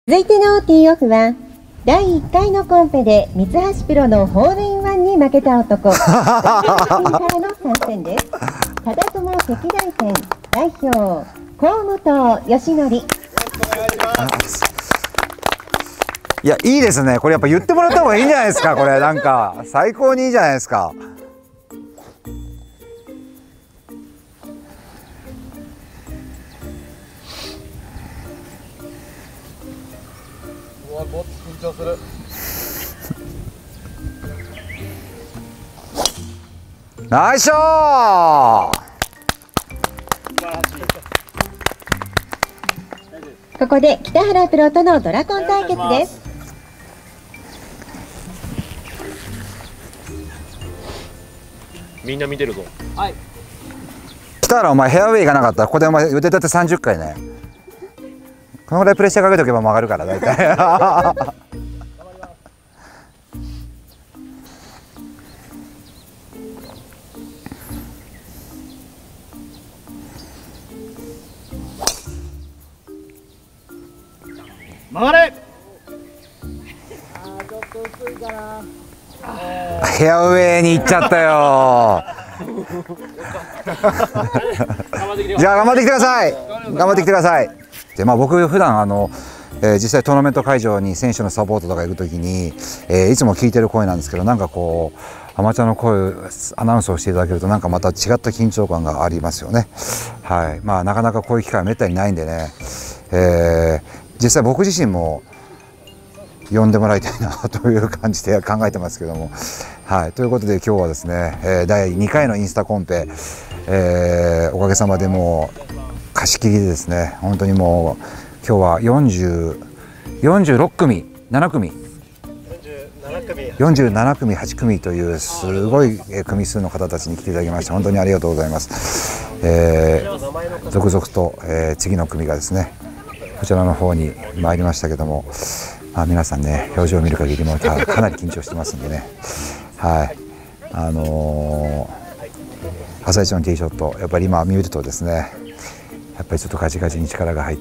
続いてのティーオフは第1回のコンペで三橋プロのホールインワンに負けた男からの参戦です。忠友赤大戦代表河本義則。 いや、いいですね。これやっぱ言ってもらった方がいいんじゃないですか。これなんか最高にいいじゃないですか。 うわ、もっと緊張する。 ナイスショー。 ここで北原プロとのドラコン対決です。 みんな見てるぞ。はい。 北原、お前フェアウェイ行かなかったらここでお前腕立て30回ね。このぐらいプレッシャーかけとけば曲がるから大体。 曲がれ。 フェアウェイに行っちゃったよ。じゃあ頑張ってきてください。頑張ってきてください。で、僕普段実際トーナメント会場に選手のサポートとか行くときに、いつも聞いてる声なんですけど、なんかこうアマチュアの声アナウンスをしていただけるとなんかまた違った緊張感がありますよね。はい。なかなかこういう機会はめったにないんでね。実際僕自身も呼んでもらいたいなという感じで考えてますけども、はい、ということで今日はですね、第2回のインスタコンペ、おかげさまでもう貸し切りでですね、本当にもう今日は46組7組47組8組というすごい組数の方たちに来ていただきまして本当にありがとうございます。続々と、次の組がですねこちらの方に参りましたけども、皆さんね表情を見る限りもかなり緊張してますんでね、はい、朝一のティーショットやっぱり今見るとですねやっぱりちょっとガチガチに力が入って、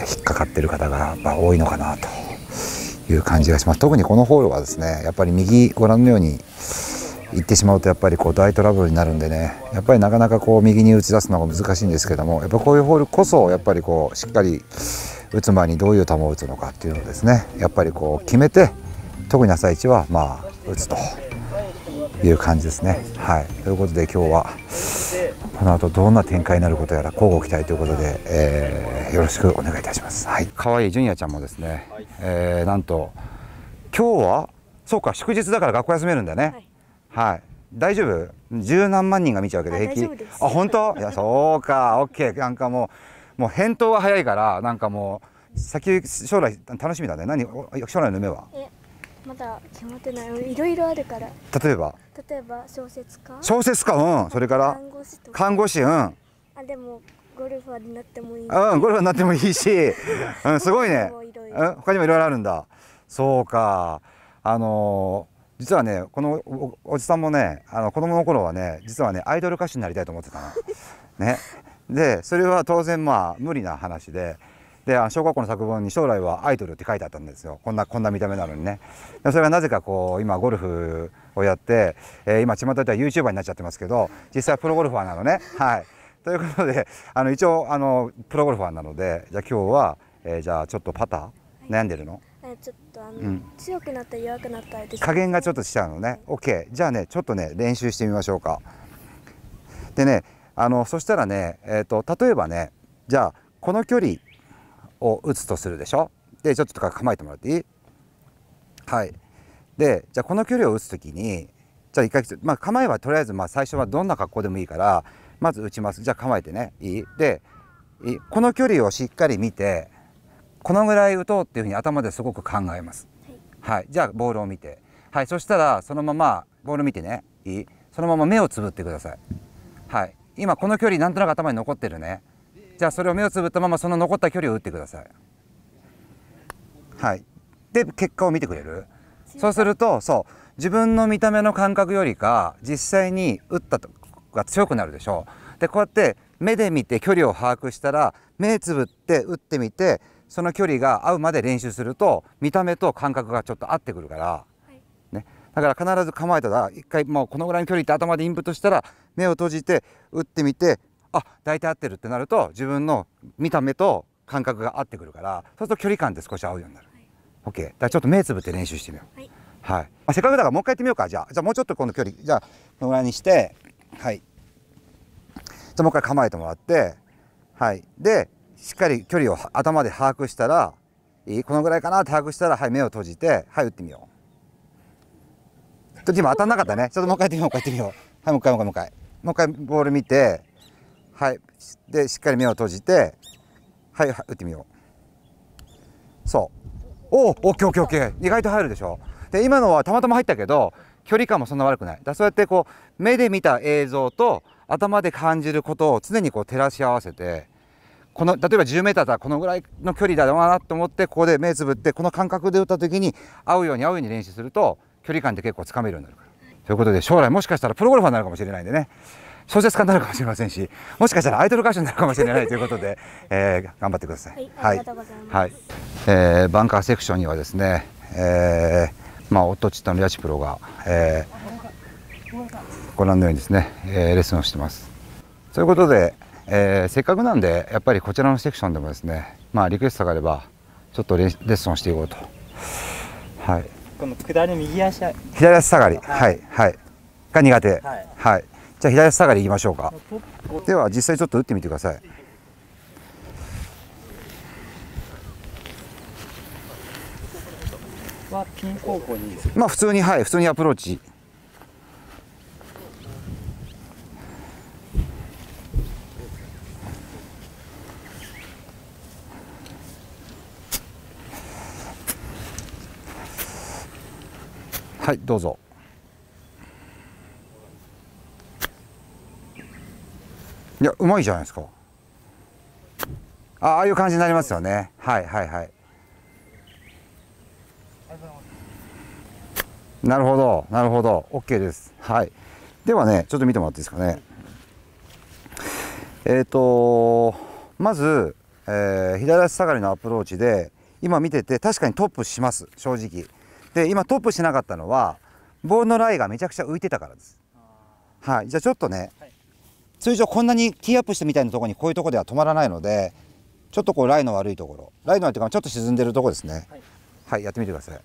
引っかかってる方が多いのかなという感じがします。特にこのホールはですねやっぱり右ご覧のように行ってしまうとやっぱりこう大トラブルになるんでね、やっぱりなかなかこう右に打ち出すのが難しいんですけども、やっぱこういうホールこそやっぱりこうしっかり打つ前にどういう球を打つのかっていうのをですねやっぱりこう決めて、特に朝一は打つという感じですね。はい、ということで今日はこの後どんな展開になることやら交互期待ということで、よろしくお願いいたします。はい、可愛い純也ちゃんもですね、なんと今日はそうか祝日だから学校休めるんだね。はい、大丈夫？十何万人が見ちゃうわけで平気？あ、本当？いや、そうか、オッケー。なんかもう返答が早いからなんかもう将来楽しみだね。将来の夢は？ まだ決まってない。いろいろあるから。 例えば小説家？ 小説家、うん。それから看護師、うん。 でもゴルファーになってもいい。 うん、ゴルファーになってもいいし、うん、すごいね。他にもいろいろあるんだ。そうか。実はねこのおじさんもね子供の頃はね実はねアイドル歌手になりたいと思ってたの。ね。でそれは当然無理な話で。で小学校の作文に将来はアイドルって書いてあったんですよ。こんな見た目なのにね。でそれがなぜかこう今ゴルフをやって、今巷では YouTuber になっちゃってますけど実際はプロゴルファーなのね。はい。ということで一応プロゴルファーなのでじゃあ今日は、じゃあちょっとパター悩んでるの？ ちょっと強くなったり弱くなったり加減がちょっとしちゃうのね。 OK。 じゃあねちょっとね練習してみましょうか。でねそしたらね例えばねじゃあこの距離を打つとするでしょ。でちょっと構えてもらっていい？はい。でじゃあこの距離を打つ時にじゃあ一回構えはとりあえず最初はどんな格好でもいいからまず打ちます。じゃあ構えてね。いい？でこの距離をしっかり見てこのぐらい打とうっていうふうに頭ですごく考えます。はい、じゃあボールを見て、はい、そしたらそのままボール見てね。いい？そのまま目をつぶってください。はい、今この距離なんとなく頭に残ってるね。じゃあそれを目をつぶったままその残った距離を打ってください。はい、で結果を見てくれる？そうすると自分の見た目の感覚よりか実際に打ったとが強くなるでしょう。でこうやって目で見て距離を把握したら目つぶって打ってみてその距離が合うまで練習すると見た目と感覚がちょっと合ってくるから、ね、だから必ず構えたら一回もうこのぐらいの距離って頭でインプットしたら目を閉じて打ってみて、あ、大体合ってるってなると自分の見た目と感覚が合ってくるから、そうすると距離感って少し合うようになる。OK。だからちょっと目つぶって練習してみよう。はい。せっかくだからもう一回やってみようか。じゃあもうちょっとこの距離、じゃあこのぐらいにして、はい。じゃあもう一回構えてもらって、はい。で、しっかり距離を頭で把握したら、このぐらいかなって把握したら、はい、目を閉じて、はい、打ってみよう。ちょっと今当たんなかったね。ちょっともう一回やってみよう、もう一回やってみよう。はい、もう一回、もう一回。もう一回ボール見て、はい。で、しっかり目を閉じて、はい、打ってみよう。そう。おお、オッケーオッケーオッケー。意外と入るでしょ。で、今のはたまたま入ったけど、距離感もそんな悪くない。だそうやってこう、目で見た映像と頭で感じることを常にこう照らし合わせて、この例えば10メーターだったらこのぐらいの距離だなと思って、ここで目つぶってこの感覚で打った時に合うように練習すると距離感って結構つかめるようになるから。ということで将来もしかしたらプロゴルファーになるかもしれないんでね、小説家になるかもしれませんし、もしかしたらアイドル歌手になるかもしれないということで、頑張ってください。 ありがとうございます。 はい。バンカーセクションにはですね、オットチッタのリアチプロが、ご覧のようにですね、レッスンをしてます。ということで、せっかくなんでやっぱりこちらのセクションでもですね、リクエストがあればちょっとレッスンをしていこうと。はい。 この下り右足、 左足下がり、はいはいが苦手。 はい。 はい。じゃあ左足下がりいきましょうか。では実際ちょっと打ってみてください。 はピン方向にいいですか。 普通に、はい、普通にアプローチ。はい、どうぞ。いや、うまいじゃないですか。ああいう感じになりますよね。はいはいはい。なるほど、なるほど、OK です。はい。ではね、ちょっと見てもらっていいですかね。まず、左足下がりのアプローチで、今見てて確かにトップします、正直。で、今トップしなかったのは、ボールのライがめちゃくちゃ浮いてたからです。はい。じゃあちょっとね、通常こんなにティーアップしてみたいなところにこういうところでは止まらないので、ちょっとこうライの悪いところ、ライの悪いというかちょっと沈んでるところですね。はい、やってみてください。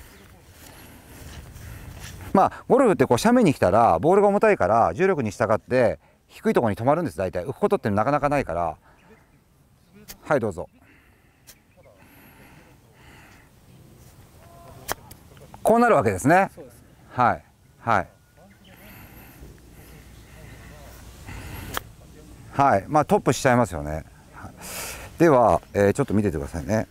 ゴルフってこう斜面に来たらボールが重たいから重力に従って低いところに止まるんです。大体浮くことってなかなかないから。はい、どうぞ。こうなるわけですね。はいはいはい。トップしちゃいますよね。では、ちょっと見ててくださいね。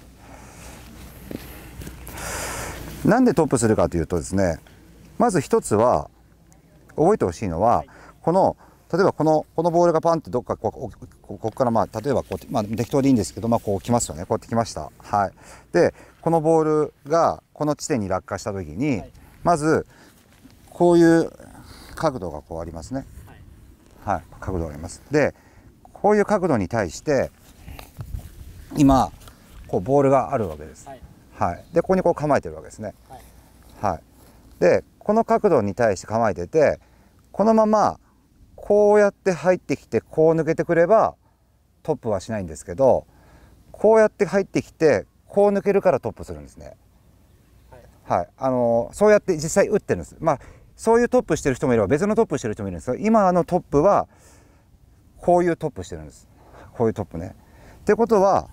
なんでトップするかというとですね、まず一つは覚えてほしいのは、例えばこのボールがパンってどっかここから例えばこう、適当でいいんですけど、こう来ますよね。こうやって来ました。はい。で、このボールがこの地点に落下した時に、まずこういう角度がこうありますね。はい、角度があります。で、こういう角度に対して今こうボールがあるわけです。はい。で、ここにこう構えてるわけですね。はい。で、この角度に対して構えてて、このままこうやって入ってきてこう抜けてくればトップはしないんですけど、こうやって入ってきてこう抜けるからトップするんですね。はい。そうやって実際打ってるんです。そういうトップしてる人もいれば別のトップしてる人もいるんですけど、今のトップはこういうトップしてるんです。こういうトップね。ってことは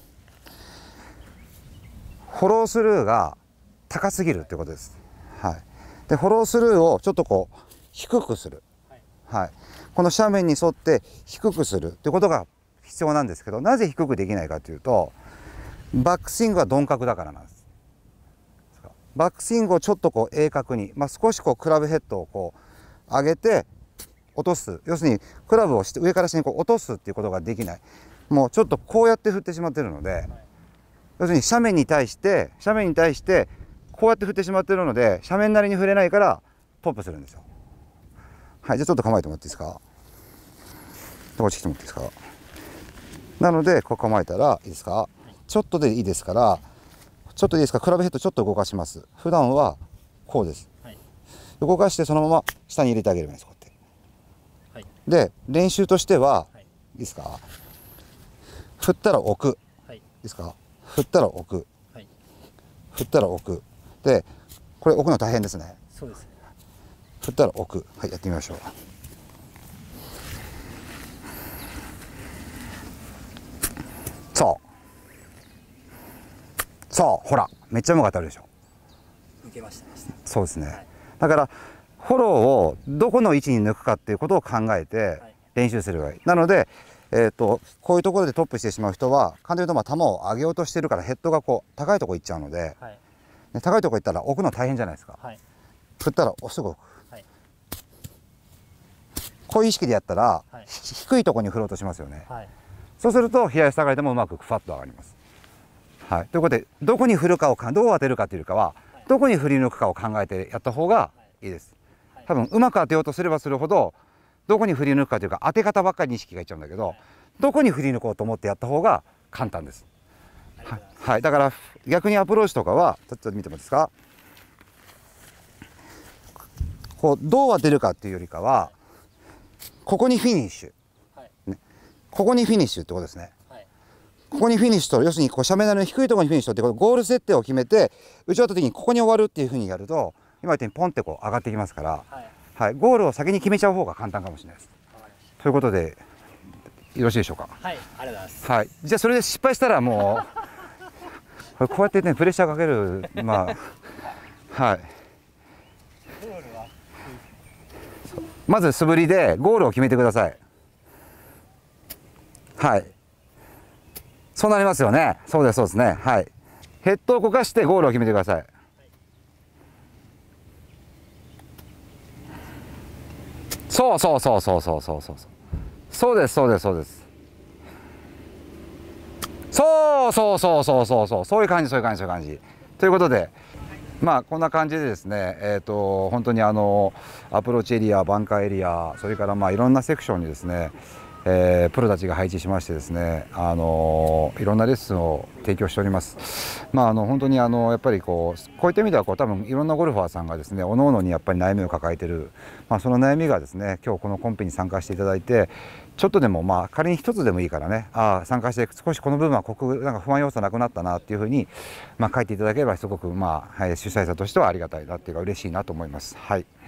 フォロースルーが高すぎるってことです。はい。で、フォロースルーをちょっとこう低くする。はい。この斜面に沿って低くするってことが必要なんですけど、なぜ低くできないかというと、バックスイングは鈍角だからなんです。バックスイングをちょっとこう鋭角に、少しこうクラブヘッドをこう上げて落とす。要するにクラブを上から下にこう落とすっていうことができない。もうちょっとこうやって振ってしまってるので、要するに斜面に対してこうやって振ってしまってるので、斜面なりに振れないからトップするんですよ。はい。じゃあちょっと構えてもらっていいですか。こっち来てもらっていいですか。なのでこう構えたらいいですか。 ちょっとでいいですから、ちょっといいですか、クラブヘッドちょっと動かします。普段はこうです。 はい、 動かしてそのまま下に入れてあげればいいです、こうやって。 はい、 で、練習としては、 はい、 いいですか、振ったら置く。 はい、 いいですか、振ったら置く。 はい、 振ったら置く。で、これ置くの大変ですね。 そうですね。 振ったら置く。はい、やってみましょう。そう、ほら、めっちゃうまく当たるでしょ。 受けました。 そうですね。 はい、 だからフォローをどこの位置に抜くかっていうことを考えて練習すればいい。なので、こういうところでトップしてしまう人は簡単に言うと、球を上げようとしてるからヘッドがこう高いところ行っちゃうので、 はい、 ね、高いところ行ったら置くの大変じゃないですか。 はい、 振ったらすぐ置く。 はい、 こういう意識でやったら、 はい、 低いところに振ろうとしますよね。 はい、 そうすると左足下がりでもうまくふわっと上がります。はい、ということで、どこに振るかをどう当てるかというかは、どこに振り抜くかを考えてやった方がいいです。多分うまく当てようとすればするほど、どこに振り抜くかというか当て方ばっかりに意識がいっちゃうんだけど、どこに振り抜こうと思ってやった方が簡単です。はい、だから逆にアプローチとかはちょっと見てもいいですか。こうどう当てるかっていうよりかは、ここにフィニッシュ、ね、ここにフィニッシュってことですね。ここにフィニッシュと、要するにこう斜面台の低いところにフィニッシュとって、このゴール設定を決めて打ち終わった時にここに終わるっていうふうにやると、今言ったようにポンってこう上がってきますから、はい、ゴールを先に決めちゃう方が簡単かもしれないです。ということでよろしいでしょうか。 はい、ありがとうございます。 はい、じゃあそれで失敗したらもうこうやってねプレッシャーかける、まあはい、まず素振りでゴールを決めてください。はい、そうなりますよね。そうです、そうですね。はい。ヘッドを動かしてゴールを決めてください。そうそうそうそうそうそうそう。そうです、そうです、そうです。そうそうそうそうそうそう、そういう感じ、そういう感じ、そういう感じ。ということで、まあこんな感じでですね、本当にアプローチエリア、バンカーエリア、それからまあいろんなセクションにですね、プロたちが配置しましてですね、いろんなレッスンを提供しております。まあ本当にやっぱりこういった意味では多分いろんなゴルファーさんがですね、各々にやっぱり悩みを抱えている、まあその悩みがですね、今日このコンペに参加していただいて、ちょっとでもまあ仮に一つでもいいからね、参加して少しこの部分はなんか不安要素なくなったなっていうふうにまあ書いていただければすごくまあ、主催者としてはありがたいなっていうか嬉しいなと思います。はい。